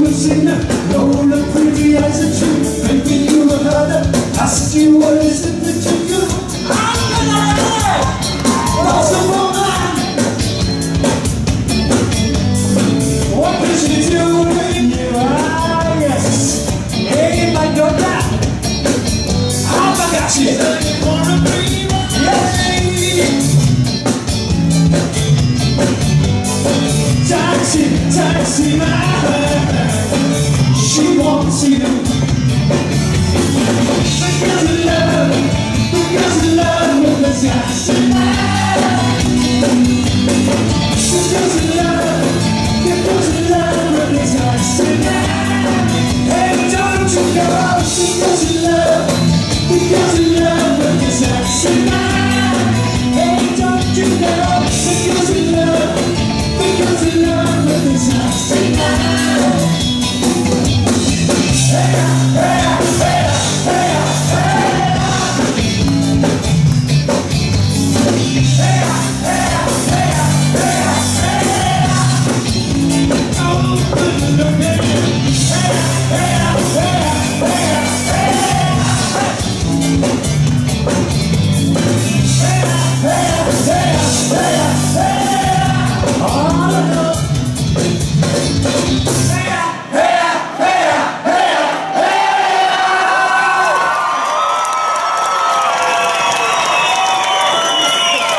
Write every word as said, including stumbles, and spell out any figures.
losing all the pretty eyes are true. Maybe you were hurt. Ask you what is it that you do? I'm gonna hurt. Lost a woman. What can she do when you are? Yes. Hey, my daughter. How I got you? Wanna be Taxi, taxi man, she wants you. Because of love, because of love with the taxi man. Because of love, because of love with the taxi man. Hey, don't you know? Because of love, because of love with the taxi man. Hey, don't you know? Because of love. Because of love with the taxi